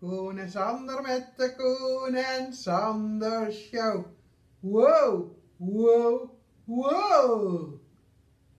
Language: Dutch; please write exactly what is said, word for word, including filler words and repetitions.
Koen en Sander met de Koen en Sander Show. Wow, wow, wow.